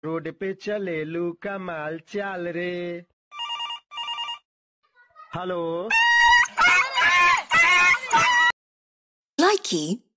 Road पे चलेलू कमाल चाल रे। Hello Likey